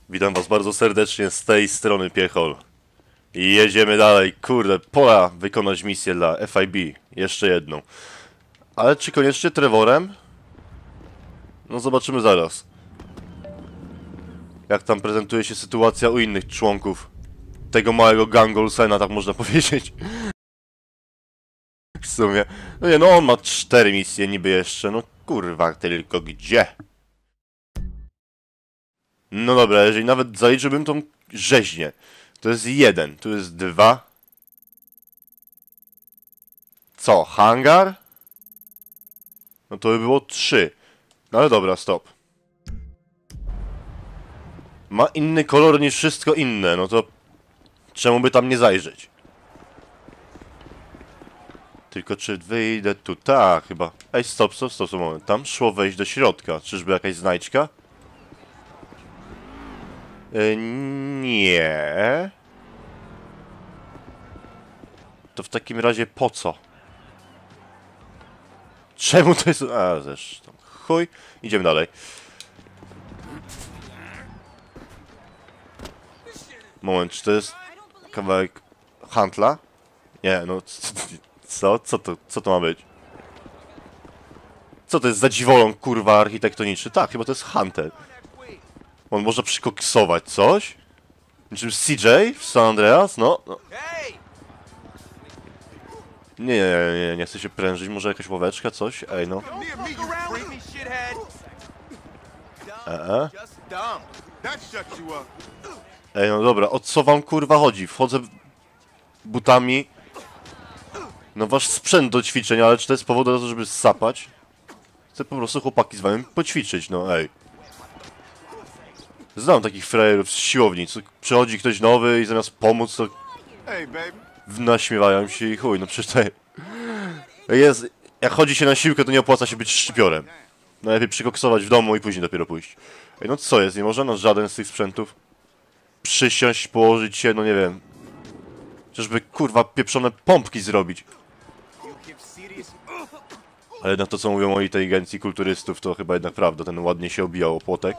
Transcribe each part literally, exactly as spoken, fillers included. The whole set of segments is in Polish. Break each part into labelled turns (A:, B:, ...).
A: Witam was bardzo serdecznie z tej strony Piechol. I jedziemy dalej. Kurde, pora wykonać misję dla F I B. Jeszcze jedną. Ale czy koniecznie Trevorem? No zobaczymy zaraz. Jak tam prezentuje się sytuacja u innych członków tego małego gangu Olsena, tak można powiedzieć. W sumie. No nie, no on ma cztery misje niby jeszcze. No kurwa, tylko gdzie? No dobra, jeżeli nawet zaliczyłbym tą rzeźnię, to jest jeden, tu jest dwa. Co, hangar? No to by było trzy. No ale dobra, stop. Ma inny kolor niż wszystko inne, no to czemu by tam nie zajrzeć? Tylko czy wyjdę tu? Tak, chyba. Ej, stop, stop, stop, stop, moment. Tam szło wejść do środka. Czyżby jakaś znajdźka? Yy, nie. To w takim razie po co? Czemu to jest... A, zresztą. Chuj. Idziemy dalej. Moment, czy to jest kawałek handla? Nie, no... Co? Co to, co to ma być? Co to jest za dziwoląg, kurwa, architektoniczny? Tak, chyba to jest hantel. On może przykoksować coś? Niczym C J w San Andreas? No, no. Nie, nie, nie, nie, nie chcę się prężyć. Może jakaś ławeczka, coś? Ej, no. Eee. Ej, no dobra, o co wam kurwa chodzi? Wchodzę butami. No wasz sprzęt do ćwiczeń, ale czy to jest powód do tego, żeby sapać? Chcę po prostu chłopaki z wami poćwiczyć, no ej. Znam takich frajerów z siłowni, co przychodzi ktoś nowy i zamiast pomóc, to naśmiewają się i chuj, no przecież to jest... Jak chodzi się na siłkę, to nie opłaca się być szczypiorem. Najlepiej przykoksować w domu i później dopiero pójść. Ej, no co jest? Nie można na żaden z tych sprzętów przysiąść, położyć się, no nie wiem. Czyżby kurwa pieprzone pompki zrobić. Ale na to, co mówią o inteligencji kulturystów, to chyba jednak prawda. Ten ładnie się obijał o płotek.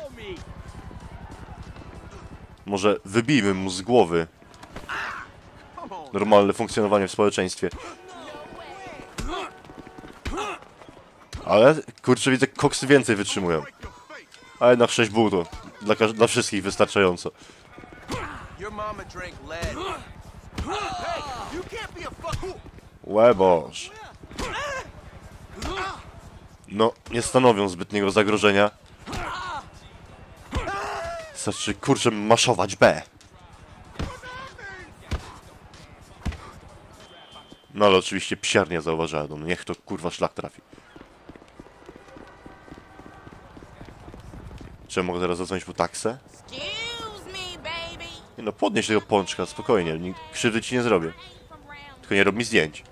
A: Może wybijmy mu z głowy normalne funkcjonowanie w społeczeństwie. Ale, kurczę, widzę, koksy więcej wytrzymują. A jednak sześć buł to dla, dla wszystkich wystarczająco. Łeboż. No, nie stanowią zbytniego zagrożenia. Znaczy, kurczę, maszować B. No ale oczywiście psiarnia zauważyła, no niech to kurwa szlak trafi. Czy ja mogę teraz zadzwonić po taksę? Nie no, podnieś tego pączka, spokojnie, krzywdy ci nie zrobię. Tylko nie rób mi zdjęć.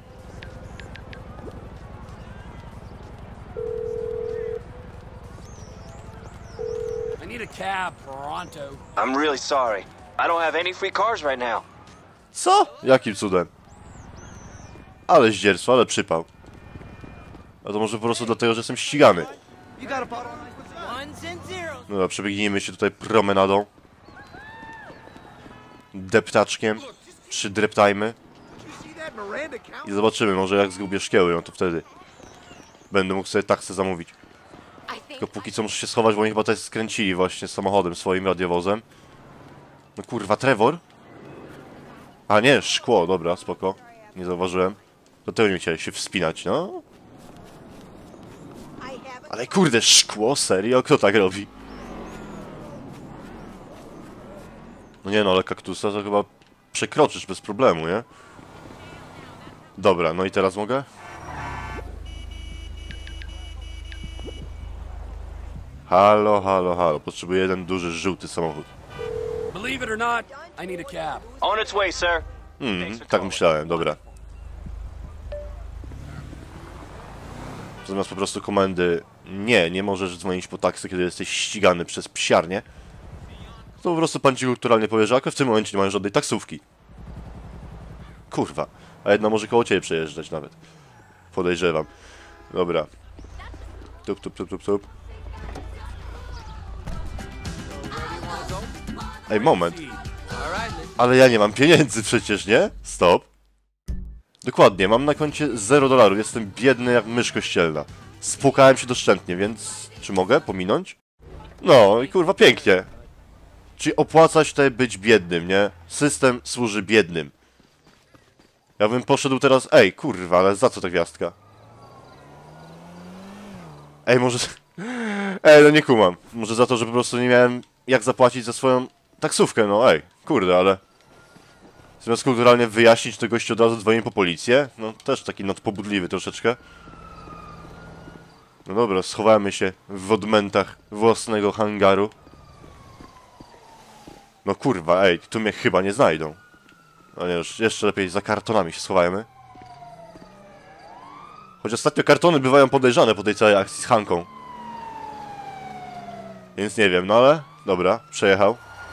B: I'm really sorry. I don't have any free cars right now.
A: Co? Jakim cudem? Ale zdzierstwo, ale przypał. A to może po prostu dlatego, że jestem ścigany. No dobra, przebiegnijmy się tutaj promenadą. Deptaczkiem. Przydreptajmy. I zobaczymy, może jak zgubię szkieły, no to wtedy będę mógł sobie taksę zamówić. Tylko póki co muszę się schować, bo oni chyba tutaj skręcili właśnie samochodem, swoim radiowozem. No kurwa, Trevor? A nie, szkło, dobra, spoko. Nie zauważyłem. Do tego nie chcieli się wspinać, no. Ale kurde, szkło? Serio? Kto tak robi? No nie no, ale kaktusa to chyba przekroczysz bez problemu, nie? Dobra, no i teraz mogę? Halo, halo, halo. Potrzebuję jeden duży, żółty samochód.
C: Believe it or not, I need a cab.
B: On its way, sir.
A: Hmm, tak myślałem, dobra. Zamiast po prostu komendy nie, nie możesz dzwonić po taksy, kiedy jesteś ścigany przez psiarnię, to po prostu pan ci kulturalnie powie, że w tym momencie nie mają żadnej taksówki. Kurwa. A jedna może koło ciebie przejeżdżać nawet. Podejrzewam. Dobra. Tup, tup, tup, tup, tup. Ej, moment. Ale ja nie mam pieniędzy przecież, nie? Stop. Dokładnie, mam na koncie zero dolarów, jestem biedny jak mysz kościelna. Spłukałem się doszczętnie, więc... Czy mogę pominąć? No i kurwa pięknie. Czyli opłaca się tutaj być biednym, nie? System służy biednym. Ja bym poszedł teraz... Ej, kurwa, ale za co ta gwiazdka? Ej, może... Ej, no nie kumam. Może za to, że po prostu nie miałem jak zapłacić za swoją taksówkę, no ej. Kurde, ale... Zamiast kulturalnie wyjaśnić, to gościu od razu dzwoni po policję. No, też taki nadpobudliwy troszeczkę. No dobra, schowamy się w odmętach własnego hangaru. No kurwa, ej, tu mnie chyba nie znajdą. No nie, już jeszcze lepiej za kartonami się schowajmy. Choć ostatnio kartony bywają podejrzane po tej całej akcji z Hanką. Więc nie wiem, no ale... Dobra, przejechał.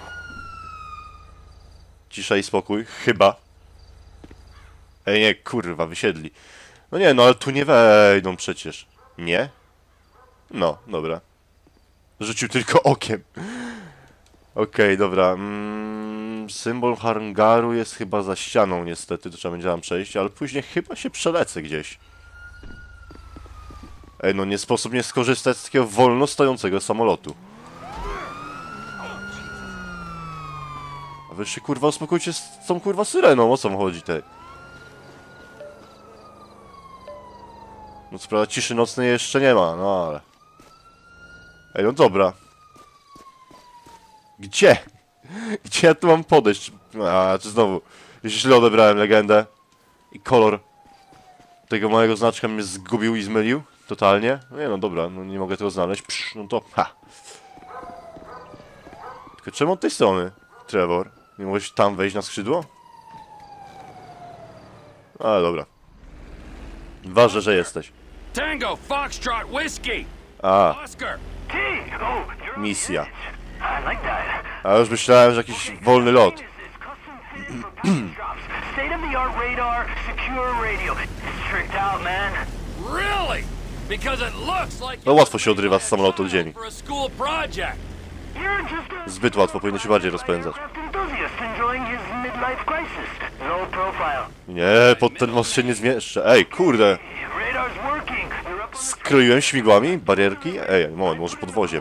A: Cisza i spokój, chyba. Ej, nie, kurwa, wysiedli. No nie, no ale tu nie wejdą przecież. Nie? No, dobra. Rzucił tylko okiem. Okej, okay, dobra. Mm, symbol hangaru jest chyba za ścianą niestety, to trzeba będzie tam przejść, ale później chyba się przelecę gdzieś. Ej, no nie sposób nie skorzystać z takiego wolno stojącego samolotu. A wy się kurwa uspokójcie z tą kurwa syreną, o co wam chodzi tej? No co prawda ciszy nocnej jeszcze nie ma, no ale... Ej, no dobra. Gdzie? Gdzie ja tu mam podejść? A, czy znowu źle odebrałem legendę i kolor tego małego znaczka mnie zgubił i zmylił? Totalnie? No nie no dobra, no nie mogę tego znaleźć. Psz, no to ha. Tylko czemu od tej strony, Trevor? Nie mogłeś tam wejść na skrzydło? Ale dobra. Ważne, że jesteś.
C: Tango, Foxtrot, Whiskey.
A: A,
C: Oscar.
A: misja. A już myślałem, że jakiś wolny lot.
C: Really? Because it looks like
A: No łatwo się odrywa z samolotu od ziemi.
C: for a school project.
A: Zbyt łatwo, powinno się bardziej rozpędzać. Nie, pod ten most się nie zmieszczę. Ej, kurde. Skroiłem śmigłami, barierki. Ej, moment, może podwoziem.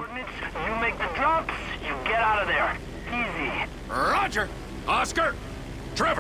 C: Roger. Oscar. Trevor.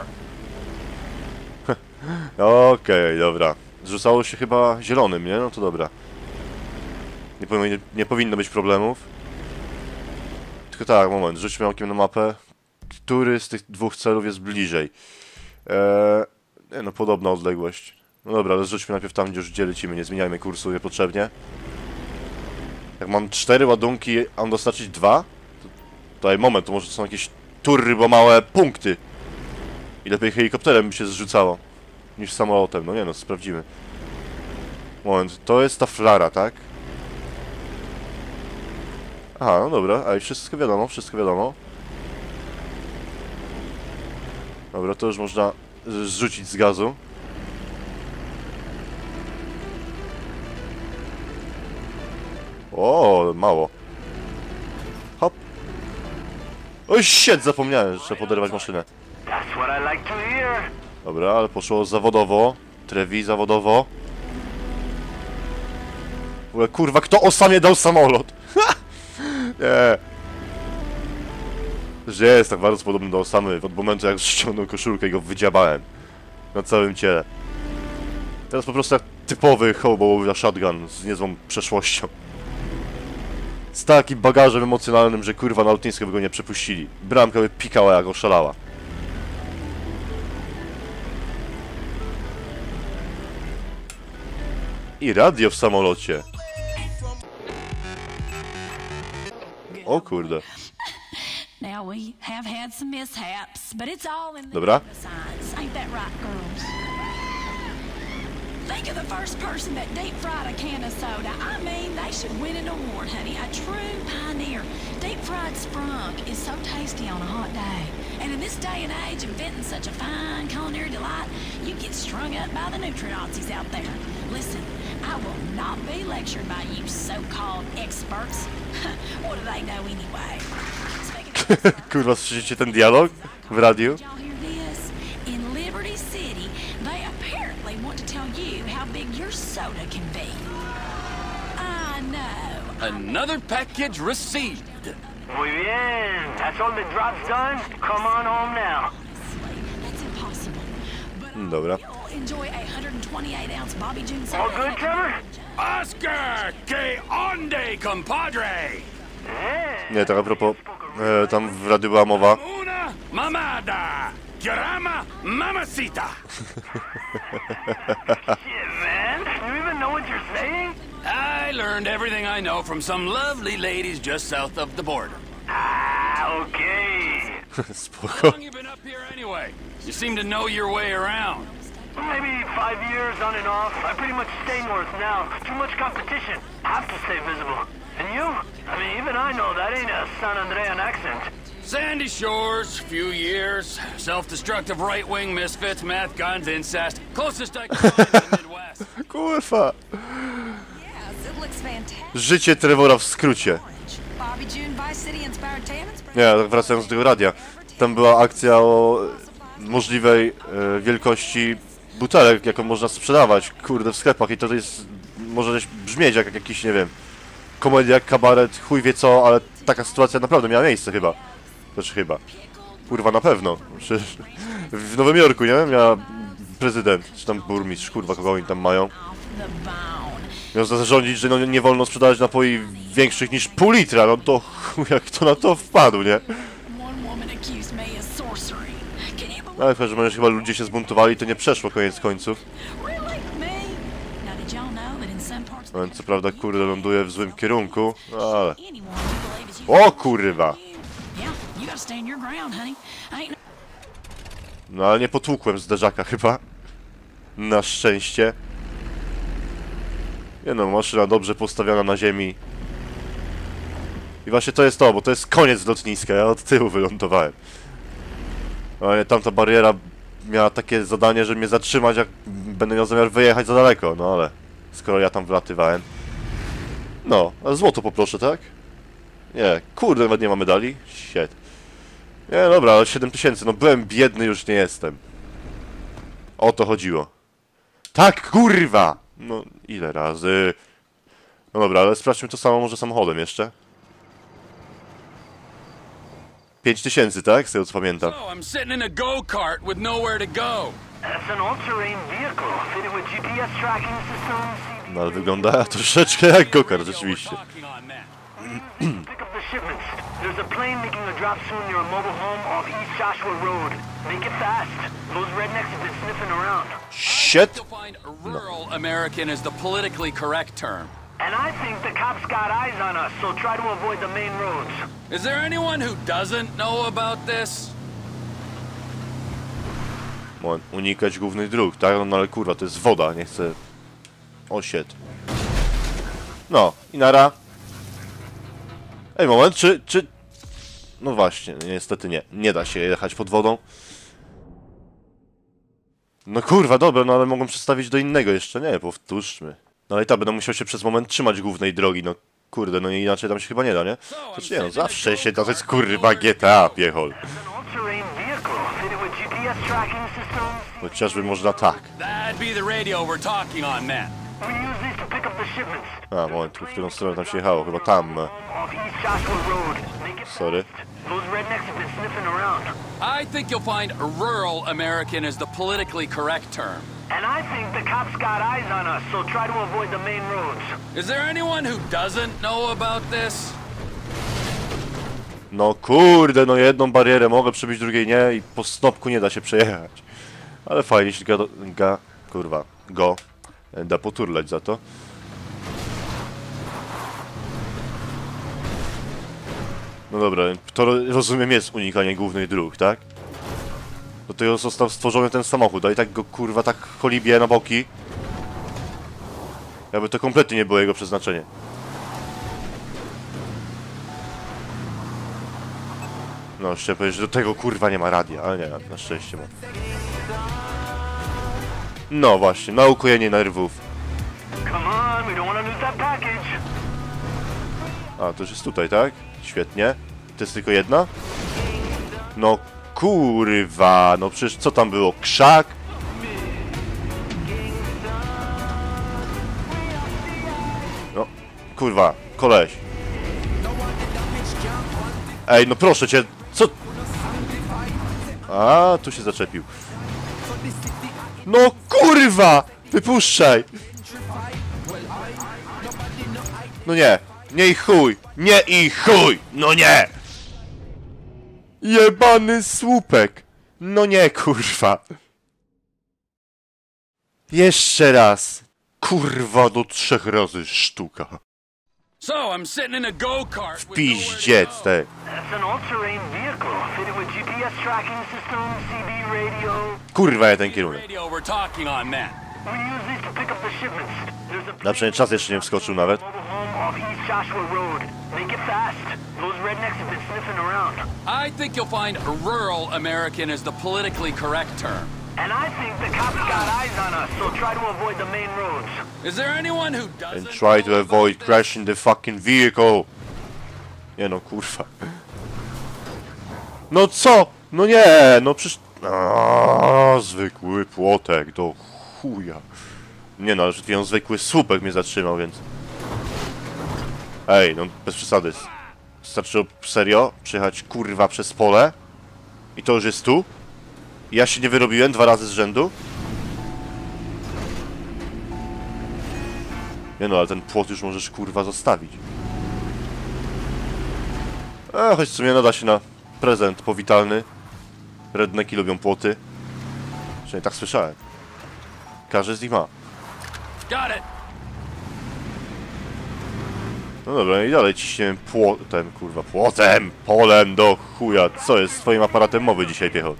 A: Okej, okay, dobra. Zrzucało się chyba zielonym, nie? No to dobra. Nie, powinno, nie powinno być problemów. Tylko tak, moment, rzućmy okiem na mapę. Który z tych dwóch celów jest bliżej? Eee, nie, no podobna odległość. No dobra, ale rzućmy najpierw tam, gdzie już gdzie lecimy. Nie zmieniajmy kursu niepotrzebnie. Jak mam cztery ładunki, a mam dostarczyć dwa? To, tutaj moment, to może to są jakieś turbo małe punkty. I lepiej helikopterem by się zrzucało niż samolotem. No nie no, sprawdzimy. Moment, to jest ta flara, tak? Aha, no dobra, ale wszystko wiadomo, wszystko wiadomo. Dobra, to już można zrzucić z gazu. O, mało. Hop. Oj, shit, zapomniałem, że trzeba poderwać maszynę. Dobra, ale poszło zawodowo. Trevi zawodowo. W ogóle, kurwa, kto osamie dał samolot? Nie. Że jest tak bardzo podobny do Osamy od momentu, jak ściągnął koszulkę i go wydziabałem na całym ciele. Teraz po prostu jak typowy hołbowy shotgun z niezłą przeszłością. Z takim bagażem emocjonalnym, że kurwa na lotnisko by go nie przepuścili. Bramka by pikała jak oszalała. I radio w samolocie. O kurde.
D: Now we have had some mishaps, but it's all in the
A: Dobra.
D: science. Ain't that right, girls? Think of the first person that deep fried a can of soda. I mean, they should win an award, honey. A true pioneer. Deep fried sprunk is so tasty on a hot day. And in this day and age, inventing such a fine culinary delight, you get strung up by the nutrient-Nazis out there. Listen, I will not be lectured by you so-called experts. What do they know anyway? Speaking
A: Kurwa, słyszycie ten dialog w radiu?
D: Y'all hear this? In Liberty City, they apparently want to tell you how big your soda can be. I know.
C: Another package received.
E: Muy bien. That's all the drops done. Come on home now.
D: Honestly, that's impossible. But I
A: Dobra.
D: will enjoy a one hundred twenty-eight ounce Bobby June soda.
E: All good, Trevor?
C: Oscar, que onde, compadre?
E: Yeah.
A: Nie, tak a propos, e, tam w radiu była mowa.
C: Una mamada. Grama mamacita.
E: Shit, man. You even know what you're saying?
C: I learned everything I know from some lovely ladies just south of the border.
E: Ah, okay.
C: How
A: Spoko.
C: long you been up here anyway? You seem to know your way around.
E: Maybe five years on and off. I pretty much stay north now. Too much competition. Have to stay visible. And you? I mean, even I know that ain't a San Andrean accent.
C: Sandy Shores, few years, self-destructive right-wing misfits, meth, guns, incest. Closest I can find in the Midwest.
A: Kurwa.
D: Yes, it looks fantastic.
A: Życie Trevora w skrócie.
D: Bobby June Vice City inspired tannins.
A: Nie, tak wracając do tego radia. Tam była akcja o możliwej e, wielkości butelek, jaką można sprzedawać, kurde, w sklepach i to jest, może brzmieć jak jakiś, nie wiem, komedia, kabaret, chuj wie co, ale taka sytuacja naprawdę miała miejsce chyba. Znaczy chyba. Kurwa, na pewno. Przecież w Nowym Jorku, nie? Miała prezydent, czy tam burmistrz, kurwa, kogo oni tam mają.
D: Off the bone.
A: Miał zarządzić, że no nie wolno sprzedawać napoi większych niż pół litra, no to chuj, jak to na to wpadł, nie?
D: One woman accused me of sorcery. Can you believe?
A: Ale w każdym razie chyba ludzie się zbuntowali i to nie przeszło koniec końców.
D: Really? Me? Now did y'all know that in some parts of
A: No, co prawda, kurde, ląduje w złym kierunku, no ale...
D: anyone you believe is you?
A: O kurwa!
D: Yeah, you gotta stand your ground, honey. Ain't no
A: No ale nie potłukłem zderzaka chyba. Na szczęście. Nie no, maszyna dobrze postawiona na ziemi. I właśnie to jest to, bo to jest koniec lotniska, ja od tyłu wylądowałem. Ale tamta bariera miała takie zadanie, żeby mnie zatrzymać, jak będę miał zamiar wyjechać za daleko, no ale... Skoro ja tam wylatywałem. No, a złoto poproszę, tak? Nie, kurde, nawet nie ma medali. Shit. Nie, dobra, ale siedem tysięcy, no byłem biedny, już nie jestem. O to chodziło. Tak, kurwa! No, ile razy? No dobra, ale sprawdźmy to samo może samochodem jeszcze. pięć tysięcy, tak? Z tego co pamiętam.
C: So I'm sitting in a go-kart with nowhere to go.
E: That's an all-terrain vehicle fitted with G P S tracking systems.
A: No ale wygląda troszeczkę jak go-kart, rzeczywiście.
C: Talking on that.
E: Pick up the shipments. There's a plane making a drop soon near a mobile home off East Joshua Road. Make it fast. Those rednecks have been sniffing around.
A: Shit!
C: You'll find rural American is the politically correct term.
E: And I think the cops got eyes on us, so try to avoid the main roads.
C: Is there anyone who doesn't know about this?
A: Moment, unikać głównych dróg, tak? No ale kurwa, to jest woda, nie chcę... O shit. No, i nara. Ej, moment, czy... czy... No właśnie, niestety nie. Nie da się jechać pod wodą. No kurwa, dobra, no ale mogą przestawić do innego jeszcze. Nie, powtórzmy. No ale i tak, będę musiał się przez moment trzymać głównej drogi, no kurde, no inaczej tam się chyba nie da, nie? To czy nie, no zawsze się da, to jest kurwa G T A, piechol.
E: It's an all-terrain vehicle fitted with G P S tracking systems.
A: Chociażby można tak.
C: That'd be the radio we're talking on, man.
E: We use these to pick up the shipments.
A: A, moment, w którą stronę tam się jechało, chyba tam.
E: Off East Joshua Road. Make it
A: Sorry.
E: fast. Those rednecks have been sniffing around.
C: I think you'll find rural American is the politically correct term.
E: And I think the cops got eyes on us, so try to avoid the main roads.
C: Is there anyone who doesn't know about this?
A: No kurde, no jedną barierę mogę przebić, drugiej nie i po stopku nie da się przejechać. Ale fajnie się ga, ga kurwa, go da poturlać za to. No dobra, to rozumiem jest unikanie głównych dróg, tak? Do tego został stworzony ten samochód, a i tak go kurwa tak kolibie na boki. Jakby to kompletnie nie było jego przeznaczenie. No, jeszcze powiedzieć, że do tego kurwa nie ma radia, ale nie, na szczęście ma. No właśnie, na ukojenie nerwów.
E: Come on, we don't want to lose that package.
A: A, to już jest tutaj, tak? Świetnie. To jest tylko jedna? No kurwa, no przecież co tam było? Krzak? No, kurwa, koleś. Ej, no proszę cię, co? A, tu się zaczepił. No kurwa! Wypuszczaj! No nie, nie i chuj! Nie i chuj! No nie! Jebany słupek! No nie, kurwa! Jeszcze raz! Kurwa, do trzech razy sztuka.
C: So, I'm sitting in a go-kart with nowhere to
A: Piździec,
C: go.
A: te.
E: That's an all-terrain vehicle fitted with G P S tracking system, C B radio.
A: Kurwa, ja ten kierunek.
C: Radio we're talking on, man.
E: We use these to pick up the shipments. There's a
A: Na przynajmniej czas jeszcze nie wskoczył nawet.
E: mobile home off East Joshua Road. Make it fast. Those rednecks have been sniffing around.
C: I think you'll find rural American is the politically correct term.
E: And I think the cops got eyes on us, so try to avoid the main roads.
C: Is there anyone who doesn't
A: And try to
C: know
A: avoid
C: about this?
A: crashing the fucking vehicle. Nie no, kurwa. No co? No nie, no przecież... Aaaa, zwykły płotek, do chuja. Nie no, ale przed chwilą zwykły słupek mnie zatrzymał, więc... Ej, no bez przesady. Starczyło serio przejechać kurwa przez pole i to już jest tu? I ja się nie wyrobiłem dwa razy z rzędu? Nie no, ale ten płot już możesz kurwa zostawić. A choć w sumie nada się na prezent powitalny. Redneki lubią płoty. Przynajmniej tak słyszałem. Każdy z nich ma.
C: Got it.
A: No dobra, i dalej ciśniemy płotem, kurwa, płotem, polem do chuja. Co jest z twoim aparatem mowy dzisiaj, piecho?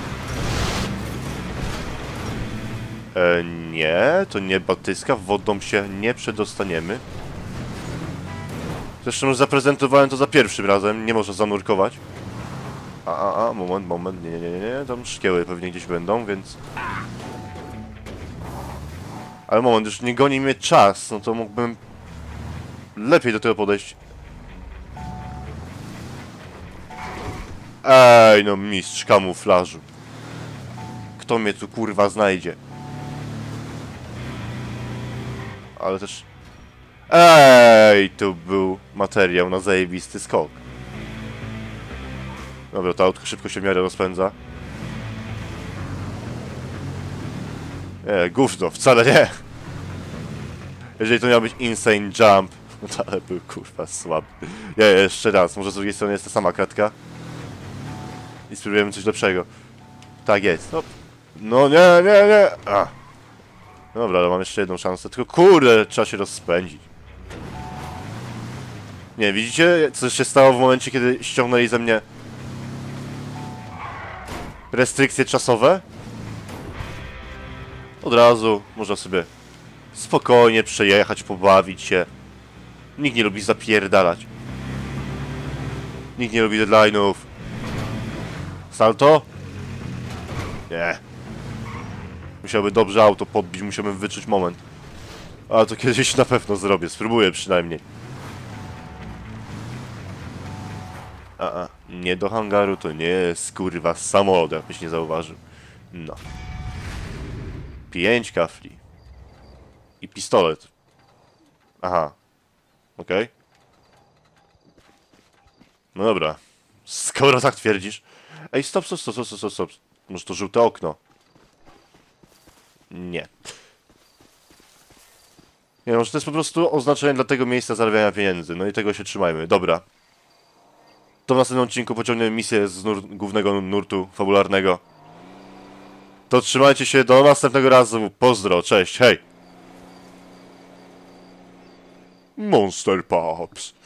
A: E, nie, to nie batyska, wodą się nie przedostaniemy. Zresztą już zaprezentowałem to za pierwszym razem, nie można zanurkować. A, a, a, moment, moment, nie, nie, nie, nie, tam szkieły pewnie gdzieś będą, więc... Ale moment, już nie goni mnie czas, no to mógłbym lepiej do tego podejść. Ej, no mistrz kamuflażu. Kto mnie tu kurwa znajdzie? Ale też... Ej, tu był materiał na zajebisty skok. Dobra, to autko szybko się w miarę rozpędza. Nie, gówno, wcale nie. Jeżeli to miał być insane jump, no to ale był kurwa słaby. Nie, jeszcze raz, może z drugiej strony jest ta sama kratka. I spróbujemy coś lepszego. Tak jest, no. No nie, nie, nie. A. Dobra, ale mam jeszcze jedną szansę, tylko kurde, trzeba się rozpędzić. Nie, widzicie, co się stało w momencie, kiedy ściągnęli ze mnie restrykcje czasowe? Od razu można sobie spokojnie przejechać, pobawić się. Nikt nie lubi zapierdalać. Nikt nie lubi deadline'ów. Salto? Nie. Musiałby dobrze auto podbić, musiałbym wyczuć moment. Ale to kiedyś na pewno zrobię, spróbuję przynajmniej. A, a, nie do hangaru to nie jest kurwa samolot, jakbyś nie zauważył. No. Pięć kafli. I pistolet. Aha. Okej. Okay. No dobra. Skoro tak twierdzisz. Ej, stop, stop, stop, stop, stop, stop. Może to żółte okno? Nie. Nie, może to jest po prostu oznaczenie dla tego miejsca zarabiania pieniędzy. No i tego się trzymajmy. Dobra. To w następnym odcinku pociągniemy misję z nur głównego nurtu fabularnego. To trzymajcie się, do następnego razu. Pozdro, cześć, hej! Monster Pops.